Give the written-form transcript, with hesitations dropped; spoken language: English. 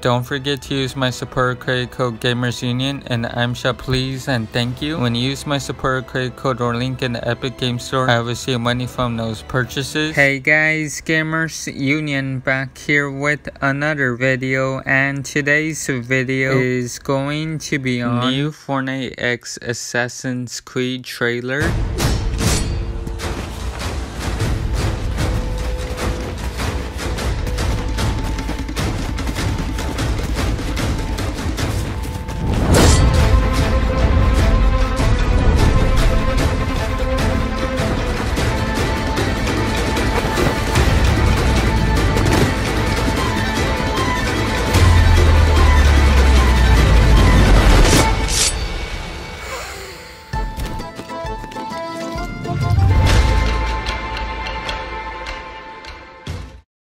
Don't forget to use my support credit code GamersUnion and I'm shop please and thank you. When you use my support credit code or link in the Epic Game Store, I will receive money from those purchases. Hey guys, Gamers Union back here with another video, and today's video is going to be on new Fortnite X Assassin's Creed trailer.